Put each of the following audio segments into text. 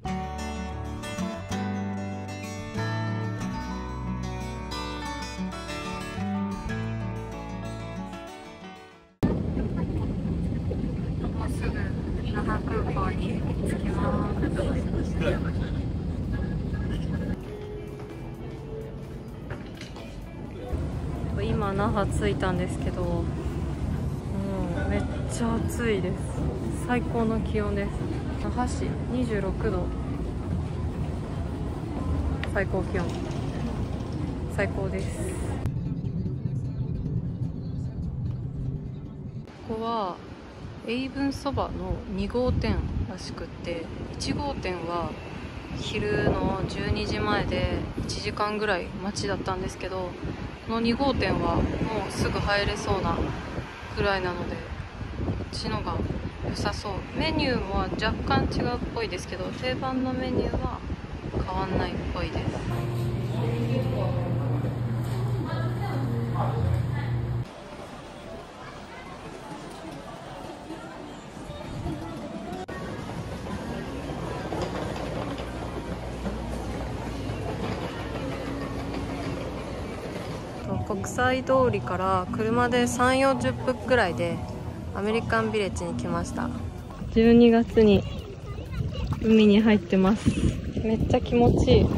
もうすぐ那覇空港に着きます。今那覇着いたんですけど、もうめっちゃ暑いです。最高の気温です。那覇市26度、最高気温最高です。ここは英文そばの2号店らしくって、1号店は昼の12時前で1時間ぐらい待ちだったんですけど、この2号店はもうすぐ入れそうなくらいなので、こっちのが良さそう。メニューは若干違うっぽいですけど、定番のメニューは変わんないっぽいです。国際通りから車で3、40分くらいでアメリカンビレッジに来ました。12月に海に入ってます。めっちゃ気持ちいい。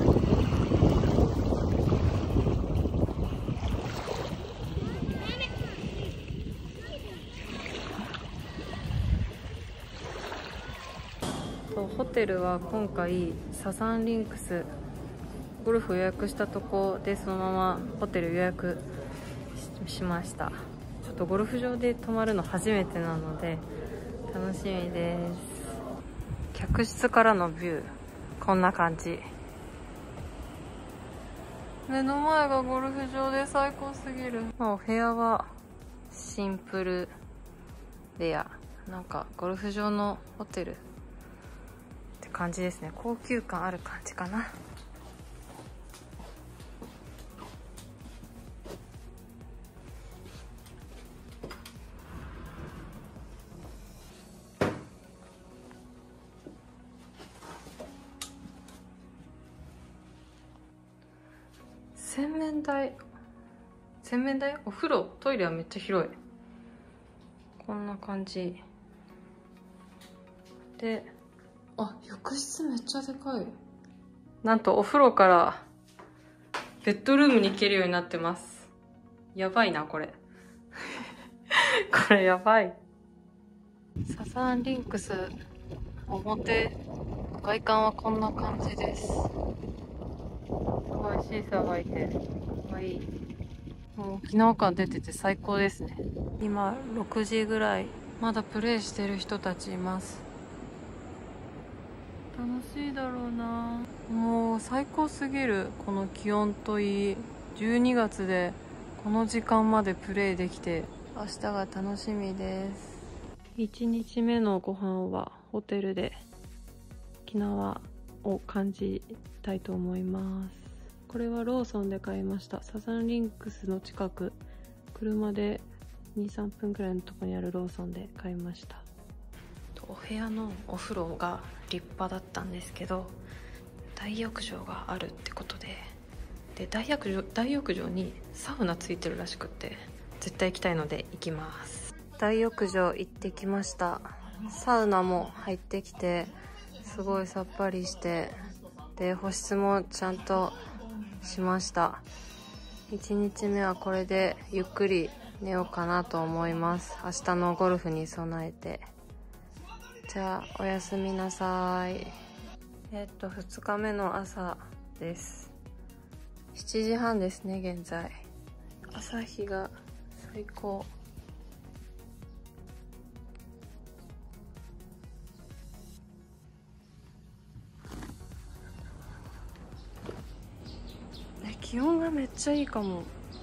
ホテルは今回サザンリンクスゴルフ予約したとこでそのままホテル予約 しました。ちょっとゴルフ場で泊まるの初めてなので楽しみです。客室からのビューこんな感じ。目の前がゴルフ場で最高すぎる。お部屋はシンプルレア、なんかゴルフ場のホテルって感じですね。高級感ある感じかな。洗面台、お風呂、トイレはめっちゃ広い。こんな感じで、あ、浴室めっちゃでかい。なんとお風呂からベッドルームに行けるようになってます。やばいなこれこれやばい。サザンリンクス表、外観はこんな感じです。すごいシーサーがいてかわいい。もう沖縄感出てて最高ですね。今6時ぐらい、まだプレイしてる人たちいます。楽しいだろうな。もう最高すぎる。この気温といい、12月でこの時間までプレイできて明日が楽しみです。1日目のご飯はホテルで沖縄を感じたいと思います。これはローソンで買いました。サザンリンクスの近く、車で 2、3 分くらいのところにあるローソンで買いました。お部屋のお風呂が立派だったんですけど、大浴場があるってことで、大浴場にサウナついてるらしくって、絶対行きたいので行きます。大浴場行ってきました。サウナも入ってきてすごいさっぱりして、で保湿もちゃんとしました。1日目はこれでゆっくり寝ようかなと思います。明日のゴルフに備えて。じゃあおやすみなさい。2日目の朝です。7時半ですね現在。朝日が最高。気温がめっちゃいいかも。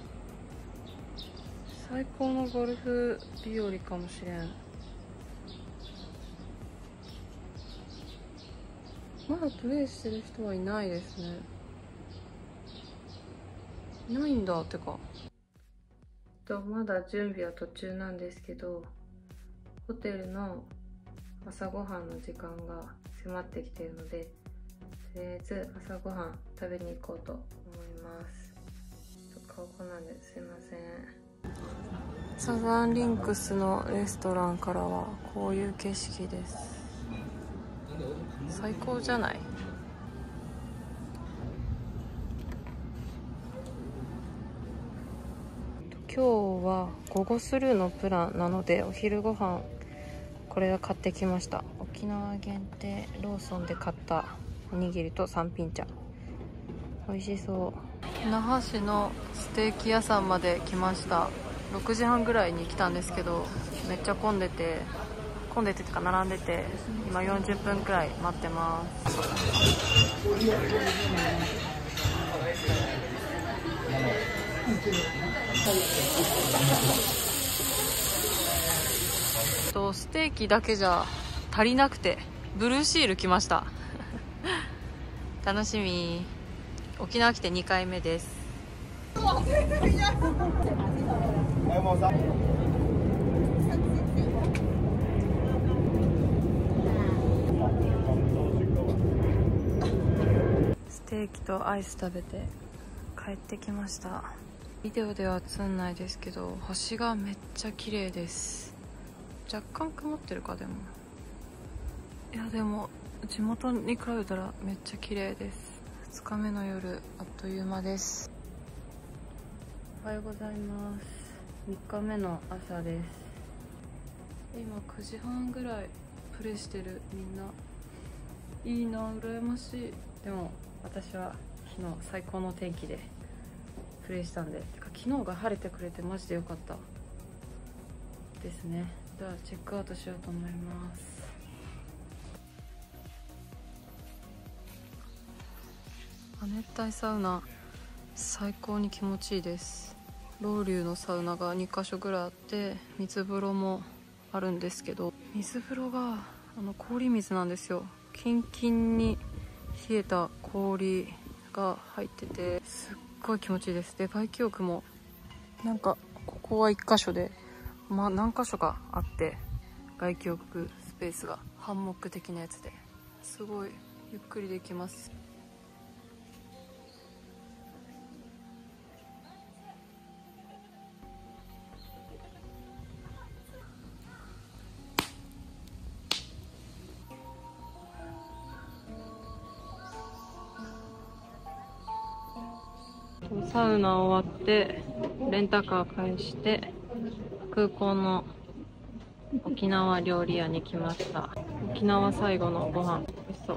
最高のゴルフ日和かもしれん。まだプレイしてる人はいないですね。いないんだってか。まだ準備は途中なんですけど、ホテルの朝ごはんの時間が迫ってきているので、 とりあえず朝ごはん食べに行こうと思います。顔こなんですいません。サザンリンクスのレストランからはこういう景色です。最高じゃない？今日は午後スルーのプランなので、お昼ご飯これを買ってきました。沖縄限定ローソンで買ったおにぎりと三品茶、美味しそう。那覇市のステーキ屋さんまで来ました。6時半ぐらいに来たんですけど、めっちゃ混んでてってか並んでて、今40分くらい待ってます。ステーキだけじゃ足りなくてブルーシール来ました楽しみ。沖縄来て2回目です。ステーキとアイス食べて帰ってきました。ビデオでは映んないですけど、星がめっちゃ綺麗です。若干曇ってるか。でもいや、でも地元に比べたらめっちゃ綺麗です。2日目の夜あっという間です。おはようございます。3日目の朝です。今9時半ぐらいプレイしてる。みんないいな、羨ましい。でも私は昨日最高の天気でプレイしたんで、てか昨日が晴れてくれてマジでよかったですね。じゃあチェックアウトしようと思います。亜熱帯サウナ最高に気持ちいいです。ロウリュのサウナが2か所ぐらいあって、水風呂もあるんですけど、水風呂が氷水なんですよ。キンキンに冷えた氷が入ってて、すっごい気持ちいいです。で、外気浴もなんかここは1箇所で、何箇所かあって、外気浴スペースがハンモック的なやつですごいゆっくりできます。サウナ終わってレンタカー返して空港の沖縄料理屋に来ました。沖縄最後のご飯美味しそう。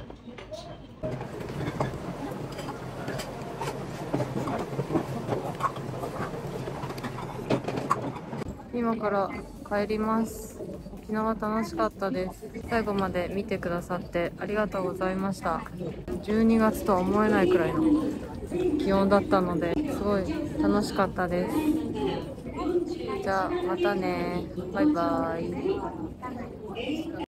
今から帰ります。沖縄楽しかったです。最後まで見てくださってありがとうございました。12月とは思えないくらいの気温だったので、すごい楽しかったです。じゃあまたね。バイバイ。